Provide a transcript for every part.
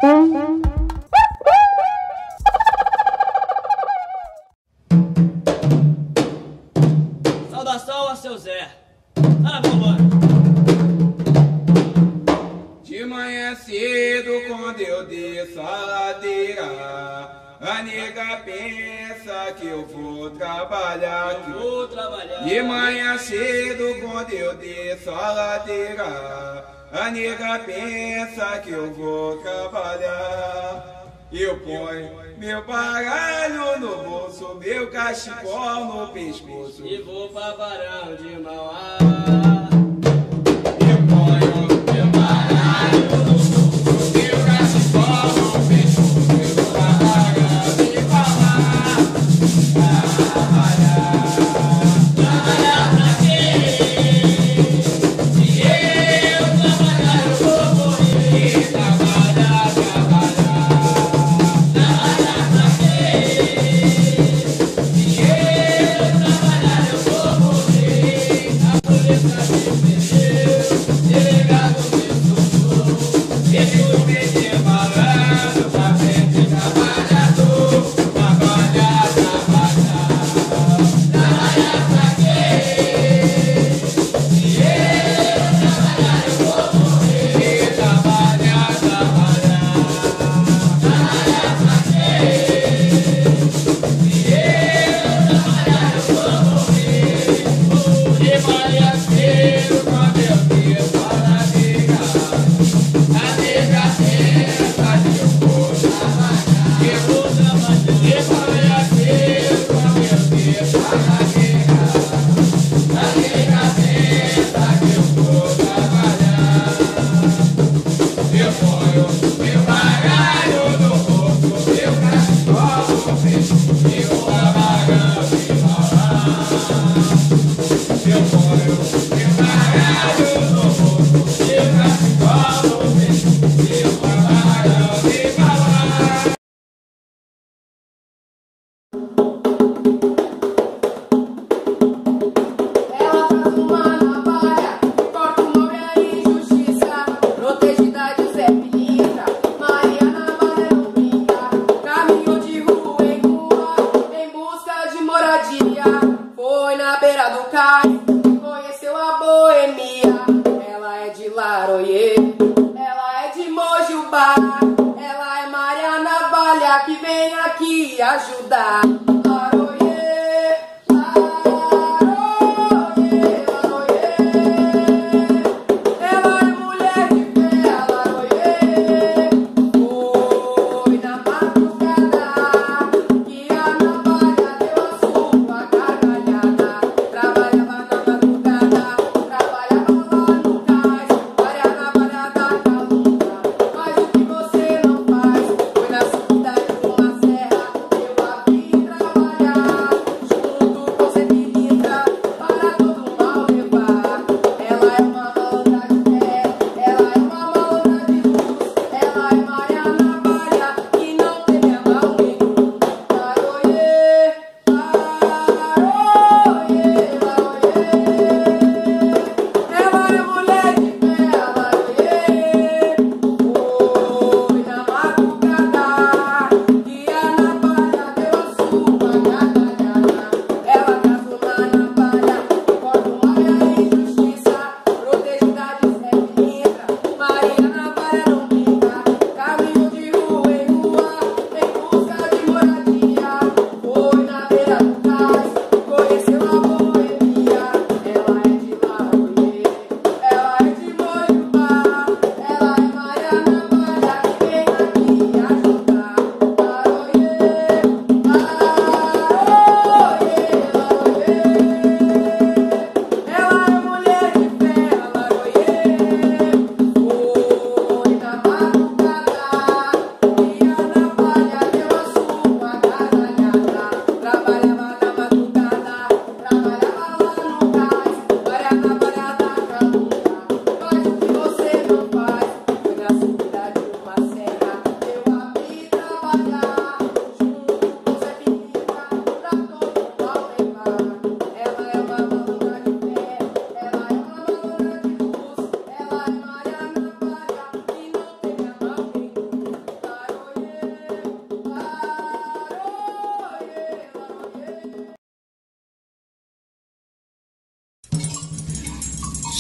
Saudação a seu Zé. Ah, vamos. De manhã cedo, quando eu desço a ladeira, a nega pensa que eu vou trabalhar. De manhã cedo, quando eu desço a ladeira, a nega pensa que eu vou trabalhar. Eu ponho meu baralho no bolso, meu cachecol no pescoço E vou pra Barão de Mauá. Eu ponho meu baralho no bolso, meu cachecol no pescoço, eu vou pra Barão de Mauá. Trabalhar pra quê? Se eu trabalhar eu vou morrer. Trabalhar. Trabalhar pra quê? Se eu trabalhar eu vou morrer. A polícia me prendeu, delegado me soltou. Esse documento é malandro, pra frente trabalhador, trabalhar. Trabalhar pra quê? Se eu trabalhar eu vou morrer. Trabalhar. Trabalhar pra quê? Se eu trabalhar eu vou morrer. De manhã cedo, quando eu desço a ladeira, a nega pensa que eu vou trabalhar. Eu vou trabalhar. De manhã cedo, quando eu desço a ladeira, a nega pensa que eu vou trabalhar. Eu ponho meu baralho no bolso, meu cachecol no pescoço, eu vou trabalhar de Mauá. Eu ponho meu baralho no bolso, meu cachecol no pescoço, eu vou trabalhar de Mauá. Ela traz uma navalha que corta o mal e a injustiça, protegida de Zé Pilintra. Maria Navalha não brinca, caminhou de rua em busca de moradia. Foi na beira do cais, conheceu a boemia. Ela é de Laroyê, ela é de Mojubá. Ela é Maria Navalha que vem aqui ajudar. Laroyê, Laroyê, Laroyê. Ela é mulher de fé, Laroyê. Foi na madrugada que a navalha deu a sua gargalhada. Trabalhava na madrugada, trabalhava lá no cais. Maria Navalha da calunga, faz o que você não faz. Foi na subida de uma serra, deu a vida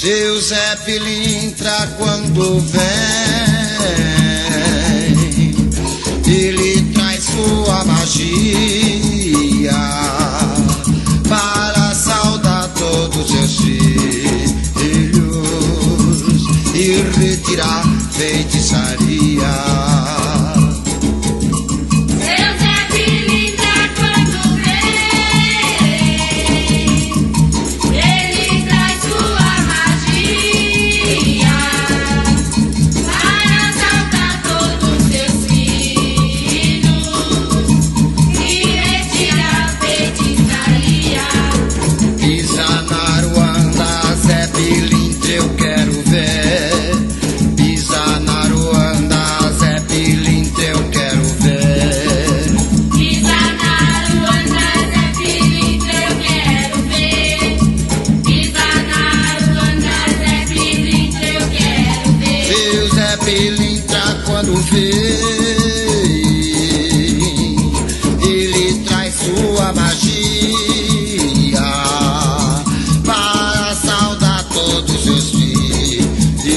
Seu Zé Pilintra quando vem, ele traz sua magia para saudar todos seus filhos e retirar feitiçaria. Ele traz sua magia para saudar todos seus filhos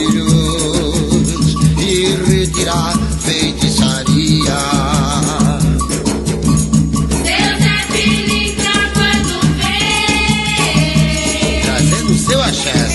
e retirar feitiçaria. Seu Zé Pilintra quando vem, trazendo o seu axé.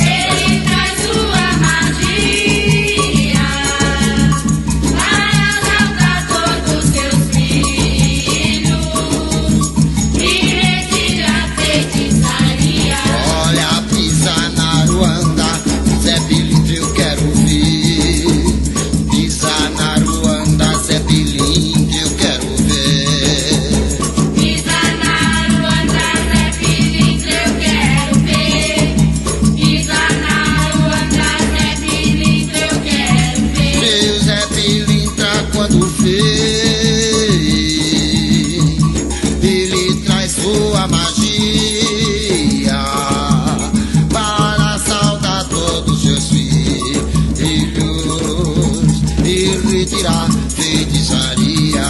Ele traz sua magia para saudar todos seus filhos e retirar feitiçaria.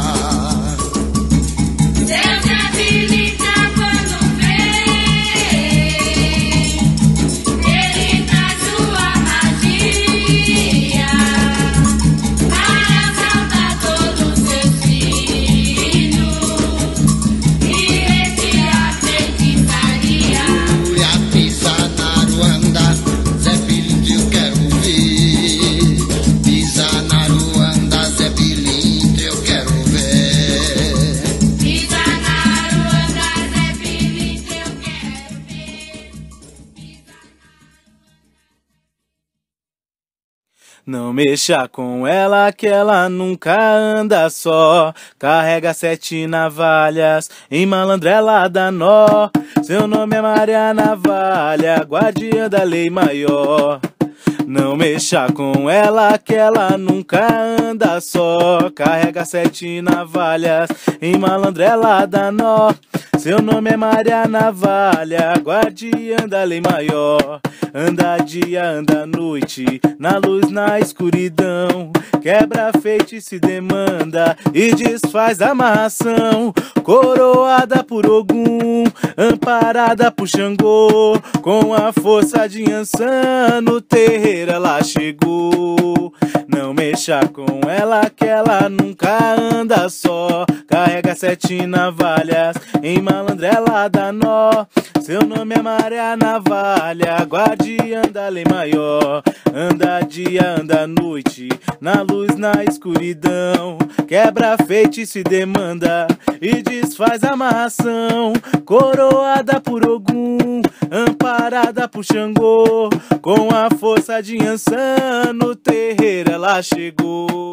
Seu Zé Pilintra quando vem, ele traz sua magia para saudar todos seus filhos e retirar feitiçaria. Fui a pisar na Ruanda, Zé Pilintra eu quero ver. Pisar na Ruanda, Zé Pilintra eu quero ver. Pisar na Ruanda, Zé Pilintra eu quero ver. Não mexa com ela que ela nunca anda só. Carrega 7 navalhas, em malandro ela dá nó. Seu nome é Maria Navalha, guardiã da lei maior. Não mexa com ela que ela nunca anda só. Carrega 7 navalhas, em malandro ela dá nó. Seu nome é Maria Navalha, guardiã da lei maior. Anda dia, anda noite, na luz, na escuridão. Quebra feitiço e demanda e desfaz a amarração. Coroada por Ogum, amparada por Xangô. Com a força de Yansan, no terreiro ela chegou. Não mexa com ela que ela nunca anda só. Carrega 7 navalhas, em malandro ela dá nó. Seu nome é Maria Navalha, guardiã da lei maior. Anda dia, anda noite, na luz, na escuridão. Quebra feitiço e demanda e desfaz a amarração. Coroada por Ogum, amparada por Xangô. Com a força de Yansan, no terreiro ela chegou.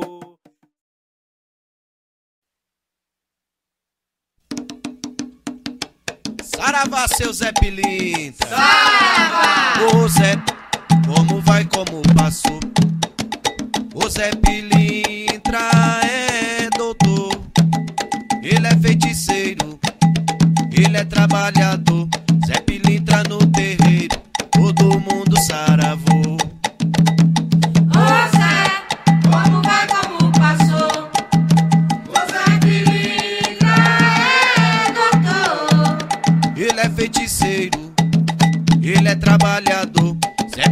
Saravá, seu Zé Pilintra. Saravá! Ô Zé, como vai, como passou? O Zé Pilintra é doutor, ele é feiticeiro, ele é trabalhador. Zé Pilintra no terreiro, todo mundo saravou. Ô Zé, como vai, como passou? O Zé Pilintra é doutor, Ele é feiticeiro, ele é trabalhador. Zé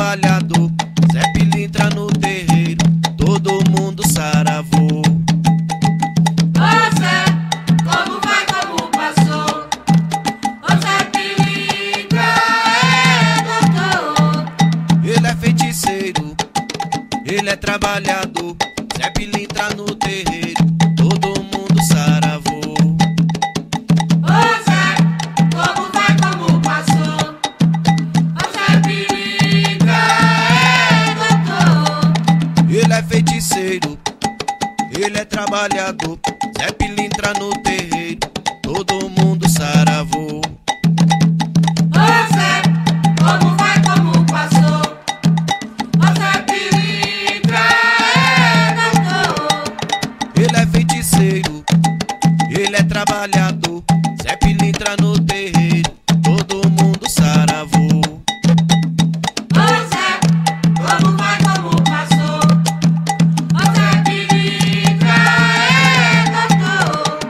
trabalhador. Zé Pilintra no terreiro, todo mundo saravô. Ô Zé, como vai, como passou? Ô Zé Pilintra é doutor. Ele é feiticeiro, ele é trabalhador. Zé Pilintra no terreiro, todo mundo saravô. Ô Zé, como vai, como passou? Ô Zé Pilintra é doutor. Ele é feiticeiro, ele é trabalhador. Zé Pilintra no terreiro, todo mundo saravô. Ô Zé, como vai, como passou? Ô Zé Pilintra é doutor. Ele é feiticeiro, ele é trabalhador. Zé Pilintra no terreiro, todo mundo saravô. Ô Zé, como vai, como passou? Ô Zé Pilintra é doutor.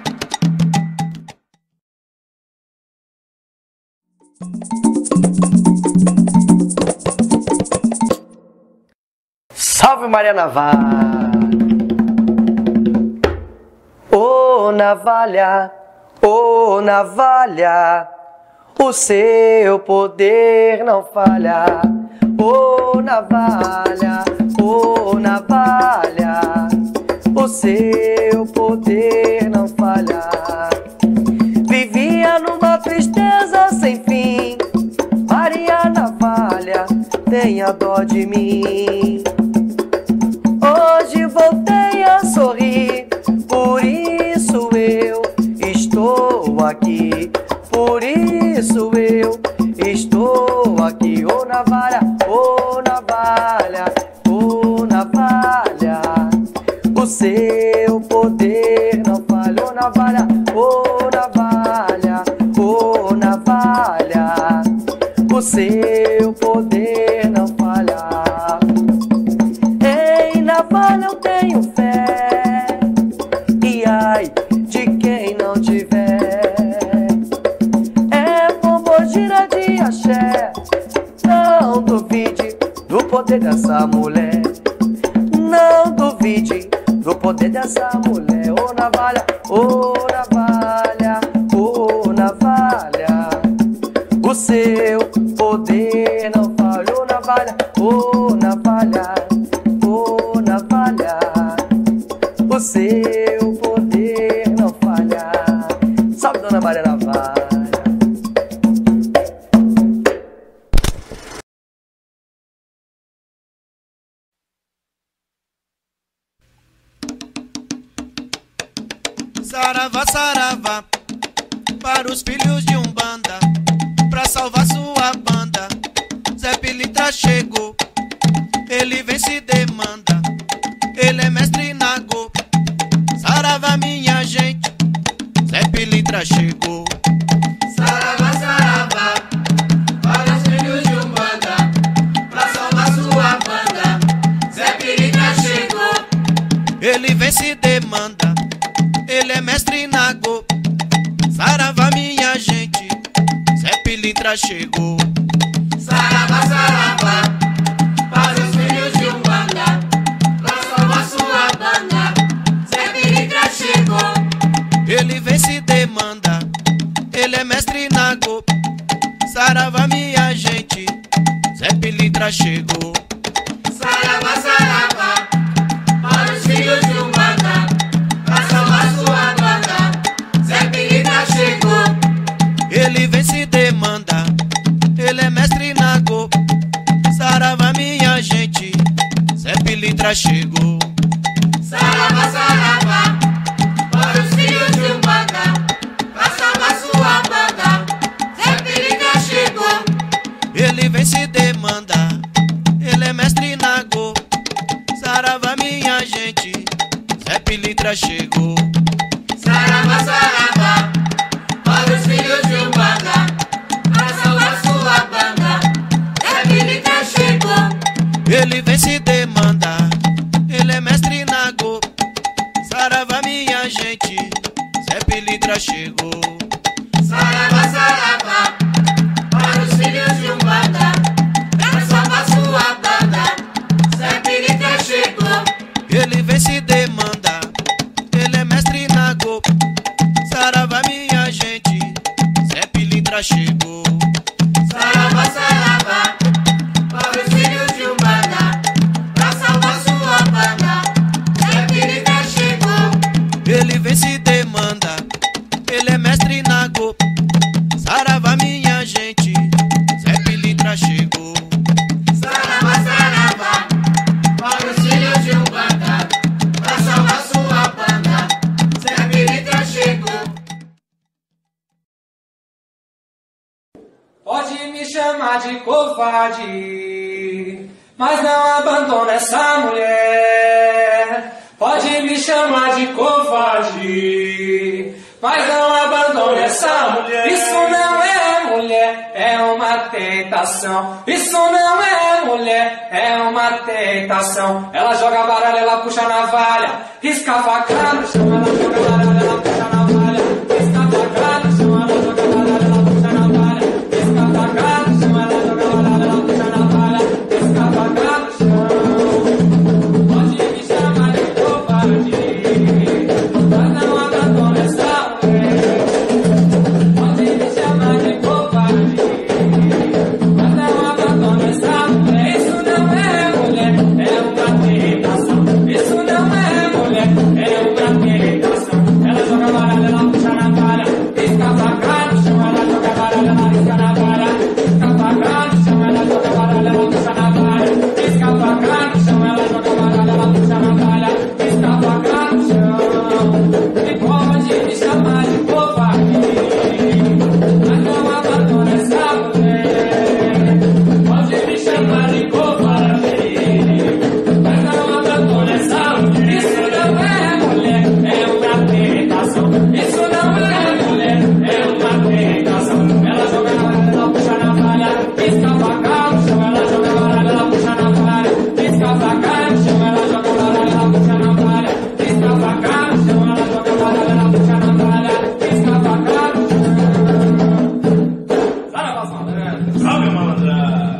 Salve Maria Navalha! Ô navalha, ô navalha, o seu poder não falha. Ô navalha, ô navalha, o seu poder não falha. Vivia numa tristeza sem fim, Maria Navalha, tenha dó de mim. Hoje voltei a sorrir, por isso eu estou aqui. Por isso eu estou aqui. Ô navalha, ô navalha, ô navalha, o seu poder não falha. Ô navalha, ô navalha, ô navalha, o seu poder não falha. Em navalha eu tenho fé, e ai de quem não tiver. É pombogira de axé, não duvide do poder dessa mulher. Não duvide do poder dessa mulher. Ô navalha, ô navalha, ô navalha, o seu poder não falha. Ô navalha, ô navalha, ô navalha, o seu poder não falha. Salve Dona Maria Navalha. Saravá, saravá, para os filhos de Umbanda, pra salvar sua banda. Zé Pilintra chegou, ele vem se demanda, ele é mestre nagô. Saravá minha gente, Zé Pilintra chegou. Saravá, saravá, para os filhos de Umbanda, pra salvar sua banda. Zé Pilintra chegou, Ele vem se demanda, ele é mestre nagô. Saravá minha gente, Zé Pilintra chegou. saravá, saravá, para os filhos de Umbanda, pra salvar sua banda. Zé Pilintra chegou, Ele vem se demanda, ele é mestre nagô. Saravá minha gente, Zé Pilintra chegou. saravá, saravá, para os filhos de Umbanda, pra salvar sua banda. Zé Pilintra chegou, Ele vem se demanda, ele é mestre nagô. Saravá minha gente, Zé Pilintra chegou. saravá, saravá, para os filhos de Umbanda, pra salvar sua banda. Zé Pilintra chegou, Ele vem se demanda, ele é mestre nagô. Saravá minha gente, Zé Pilintra chegou. saravá, saravá, para os filhos de Umbanda, pra salvar sua banda. Zé Pilintra chegou, Ele vem se demanda, ele é mestre nagô. Saravá minha gente, Zé Pilintra chegou. saravá, saravá, para os filhos de Umbanda, pra salvar sua chamar de covarde, mas não abandona essa mulher. Pode me chamar de covarde, mas não abandone essa mulher. Isso não é mulher, é uma tentação. Isso não é mulher, é uma tentação. Ela joga baralho, ela puxa a navalha, risca a faca no chão, ela joga baralho, ela puxa a navalha, risca a faca no chão, ela joga baralho, ela puxa a navalha, risca a faca no chão, ela joga baralho, ela puxa a navalha, risca a faca no chão. Pode me chamar de covarde, mas não abandona essa mulher. Pode me chamar de covarde, mas não abandona essa mulher. Isso não é mulher, é uma tentação. Isso não é mulher, é uma tentação. Ela joga baralho, ela puxa na palha, risca a faca no chão, ela joga baralho, ela risca na palha, risca a faca no chão, ela joga baralho, ela puxa na palha, risca a faca no chão, ela joga baralho, ela puxa na palha, risca a faca no chão. E pode me chamar de covarde, mas não abandona essa mulher. Pode me chamar de covarde, mas não abandona essa mulher. Isso não é mulher, é uma tentação. Isso não é mulher, é uma tentação. Ela joga baralho, ela puxa na palha, risca a faca no chão, ela joga baralho, ela puxa na palha, risca a faca no chão, ela joga baralho, ela puxa na palha, risca a faca no chão, ela joga baralho, ela puxa na palha, risca a faca no chão. Salve, malandra!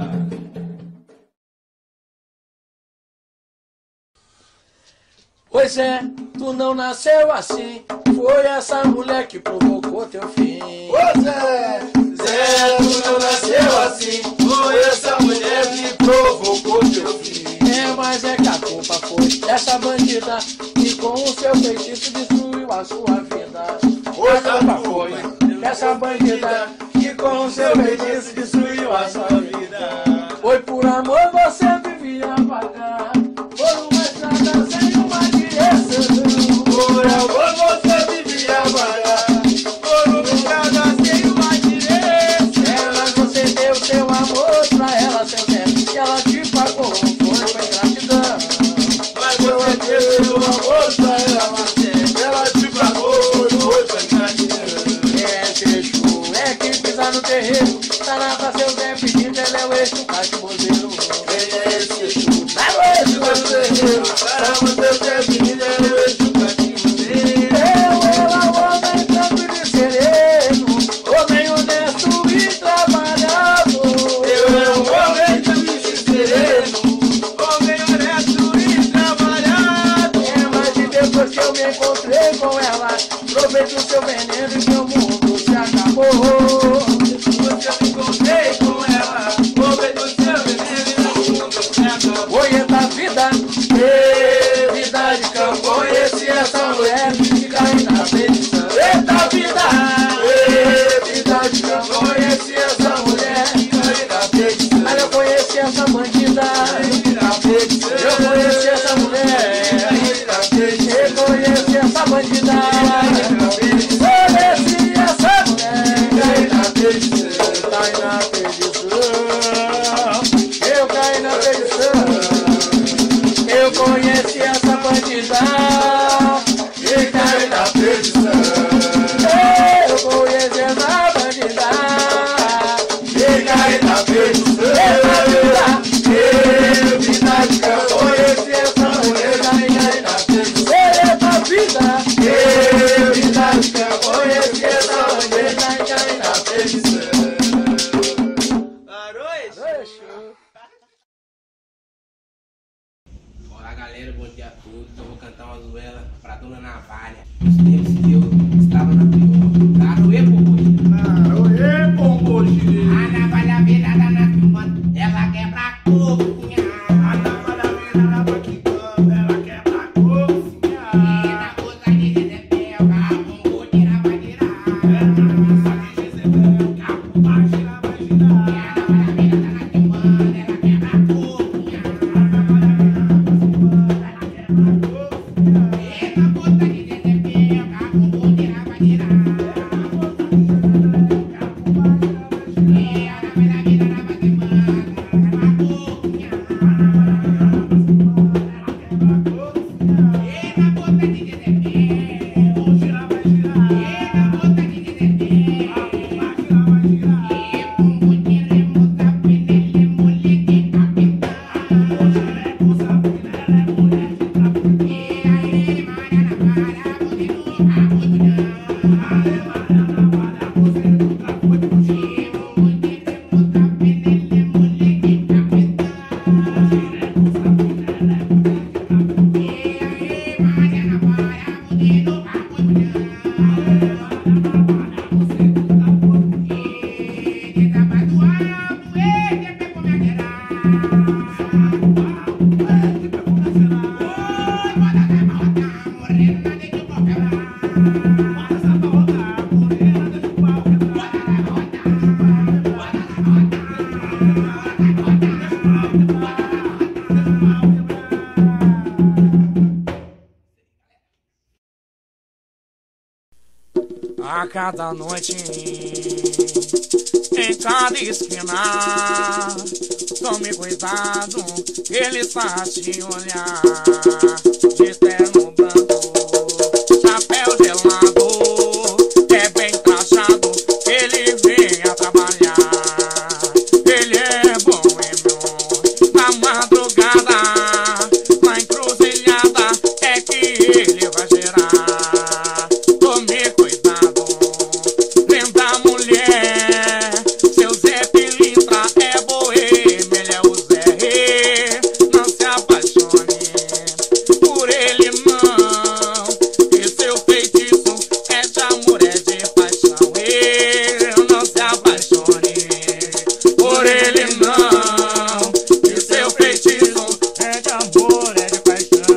Pois é, tu não nasceu assim, foi essa mulher que provocou teu fim. Pois é, Zé, tu não nasceu assim, foi essa mulher que provocou teu fim. É, mas é que a culpa foi dessa bandida que com o seu feitiço destruiu a sua vida. Pois A culpa foi dessa bandida que com o seu feitiço destruiu a sua vida. Foi por amor você vivia vagar, por uma estrada sem uma direção. Por amor você vivia vagar, por uma estrada sem uma direção. Mas você deu seu amor pra ela, seu tempo, e ela te pagou, foi ingratidão. Mas você deu seu amor pra ela te pagou, foi ingratidão. É trecho, é que pisa no terreiro, tá lá pra seu Zé pedindo, ele é o eixo, cachimbozeiro. Quem é esse eixo? É o eixo do terreiro, para você ter pedido, é o eixo cachimbozeiro. Ela, homem tranquilo e sereno, homem honesto e trabalhador. Eu é um homem tranquilo e sereno, homem honesto e trabalhador. É, mas e depois que eu me encontrei com ela, provei do seu veneno e meu mundo se acabou. Depois que eu me encontrei com ela, provei do seu veneno e meu mundo se acabou. Oi, da vida, vida de campo, conheci essa mulher que cai na petição. Eita vida, Vida de campo, conheci essa mulher que cai na petição. Mas eu conheci essa bandida, eu conheci essa mulher, eu conheci essa bandida, conheci essa mulher, cai na petição, cai na petição, eu caí na petição, eu conheci essa bandida, e caí na petição, eu conheci essa bandida, e caí na petição, vida de campo, conheci essa mulher, caí na petição, essa vida de campo, conheci essa mulher, caí na petição. Olá galera, bom dia a todos. Eu vou cantar uma zoela pra Dona Navalha. Os tempos que eu estava na pior. Caroê, Pombogi. A navalha virada na filmando, ela quebra a covinha. a navalha virada na quicando, ela quebra a cozinha. E na bolsa de Jezebel, Pombo tira vai tirar. Na bolsa de Jezebel, Pombo vai tirar, vai tirar. E a navalha virada na filmando, ela quebra a covinha. A navalha virada na quicando, ela quebra a cozinha. E na bolsa de Jezebel, Pombo a cada noite, em cada esquina. Tome cuidado, ele está a te olhar. De terno branco, chapéu gelado, é bem trajado, ele vem a trabalhar. Ele é boêmio, na madrugada, na encruzilhada, é que ele vai gerar. Tome cuidado, linda mulher, seu Zé Pilintra é boêmio, ele é o Zé. Não se apaixone por ele não, que seu feitiço é de amor, é de paixão. Não se apaixone por ele não, que seu feitiço é de amor, é de paixão.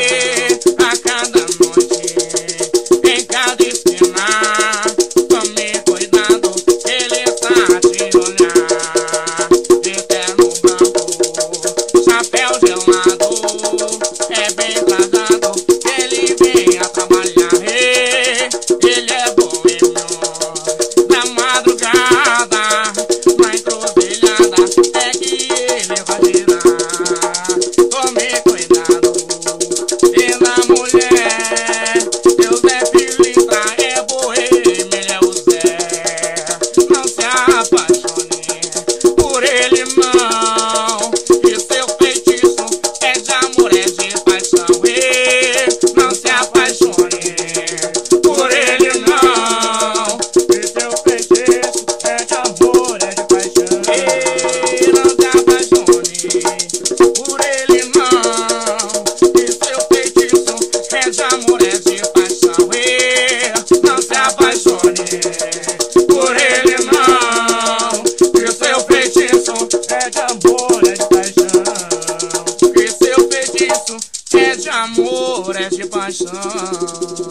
A cada noite, em cada esquina, tome cuidado, ele está a te olhar. De terno branco, chapéu gelado, é bem trajado, ele vem a trabalhar. Ele é boêmio, na madrugada, na encruzilhada, é que ele vai girar. Tome cuidado, linda mulher, seu Zé Pilintra é boêmio, ele é o Zé. Não se apaixone por ele não, que seu feitiço é de amor, é de paixão. Não se apaixone por ele não, que seu feitiço é de amor, é de paixão. Não se apaixone por ele não, que seu feitiço é de amor, é de paixão. Não se apaixone por ele não, que seu feitiço é de amor, é de paixão. Que seu feitiço é de amor, é de paixão.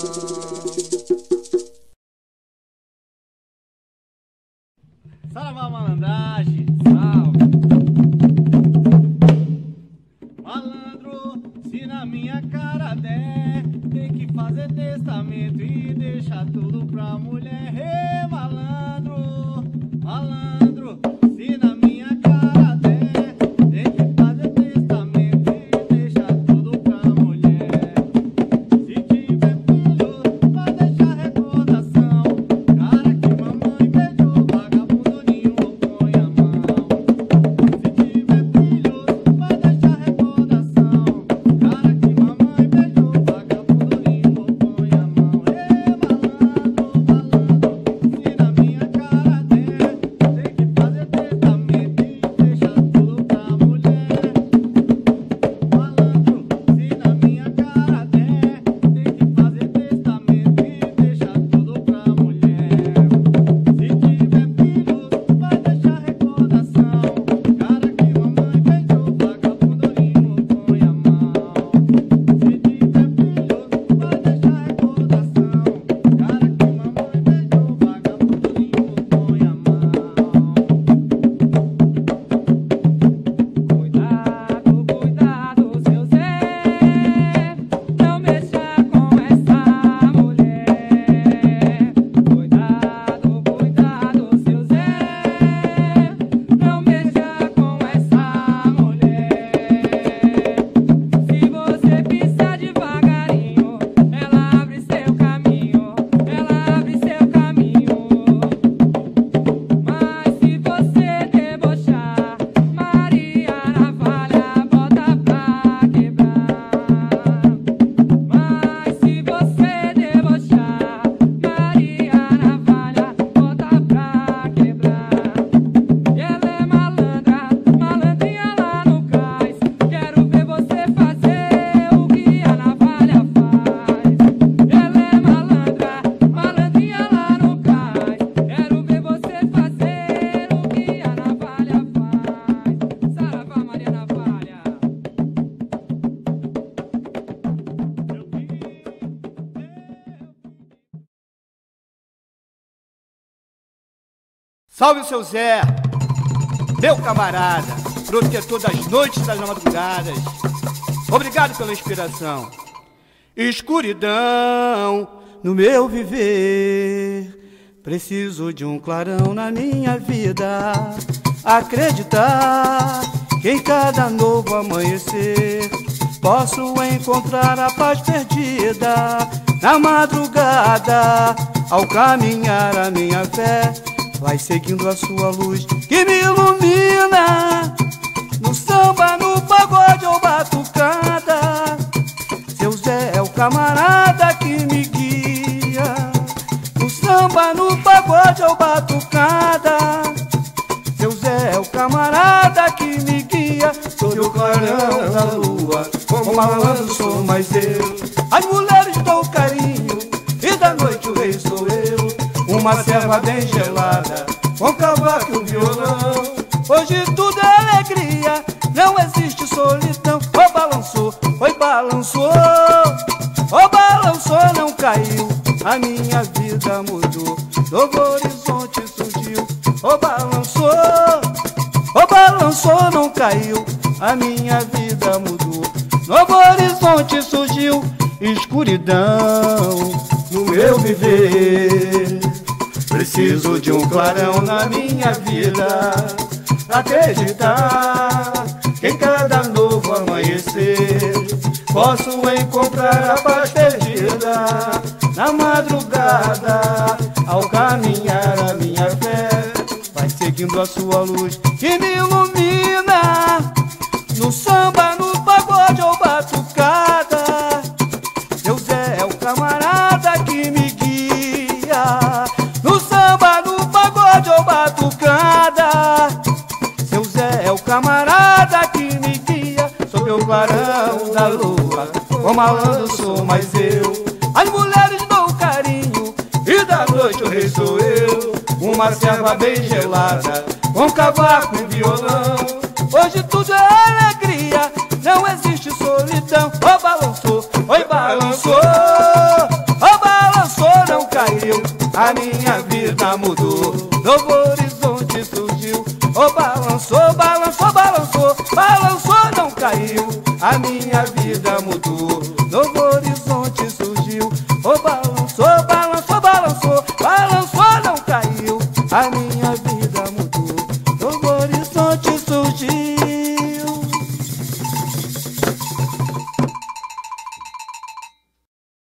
Saravá malandragem, salve. Malandro, se na minha cara der, tem que fazer testamento e deixar tudo pra mulher. Ei, malandro, malandro, se na minha cara der, tem que fazer testamento e deixar tudo pra mulher. Se tiver filho, vai deixar recordação. Cara que mamãe beijou, vagabundo nenhum põe a mão. Se tiver filho, vai deixar recordação. Cara que mamãe beijou, vagabundo nenhum põe a mão. Ei, malandro, malandro, se na minha cara der, tem que fazer testamento e deixar tudo pra mulher. Malandro, se na minha cara der, tem que fazer testamento e deixar tudo pra mulher. Se tiver filhos, vai deixar recordação. Cara que mamãe beijou, vagabundo nenhum põe a mão. Se tiver filhos, vai deixar recordação. Cara que mamãe beijou, vagabundo nenhum põe a mão. Cuidado, cuidado, seu Zé, não mexa com essa mulher. Cuidado, cuidado, seu Zé, não mexa com essa mulher. Se você pisar devagarinho, ela abre seu caminho, ela abre seu caminho. Mas se você debochar, Maria Navalha bota pra quebrar. Mas se você debochar, Maria Navalha bota pra quebrar. E ela é malandra, malandrinha lá no cais. Quero ver você fazer o que a navalha faz. Ela é malandra, malandrinha lá no cais. Quero ver você fazer o que a navalha faz. Saravá, Maria Navalha. Salve o seu Zé, meu camarada, protetor das noites e das madrugadas. Obrigado pela inspiração. Escuridão, no meu viver. Preciso de um clarão na minha vida, acreditar que em cada novo amanhecer posso encontrar a paz perdida. Na madrugada, ao caminhar a minha fé, vai seguindo a sua luz que me ilumina. No samba, no pagode ou batucada, seu Zé é o camarada que me guia. No samba, no pagode ou batucada, seu Zé é o camarada que me guia. Sob o clarão da lua, como malandro sou mais eu. As mulheres dão carinho e da noite o rei sou eu. Uma serva bem gelada, com cavaco e um violão. Hoje tudo é alegria, não existe solidão. Oi balançou, oi balançou, oi balançou, não caiu. A minha vida mudou, novo horizonte surgiu. Oi balançou, não caiu. A minha vida mudou, novo horizonte surgiu. Escuridão no meu viver, preciso de um clarão na minha vida, acreditar que em cada novo amanhecer posso encontrar a paz perdida. Na madrugada, ao caminhar a minha fé, vai seguindo a sua luz que me ilumina. No samba, no pagode ou batucada, seu Zé é o camarada que me guia. No samba, no pagode ou batucada, seu Zé é o camarada que me guia. Sob o clarão da lua, o malandro sou mais eu. As mulheres dão carinho e da noite o rei sou eu. Uma serva bem gelada, com cavaco e violão. Hoje tudo é alegria, não existe solidão. Oi balançou, oi balançou, oi balançou, não caiu. A minha vida mudou, novo horizonte surgiu. Oi balançou, balançou, balançou, balançou, não caiu. A minha vida mudou, novo horizonte surgiu. Oi balançou, balançou, balançou, balançou, não caiu. A minha vida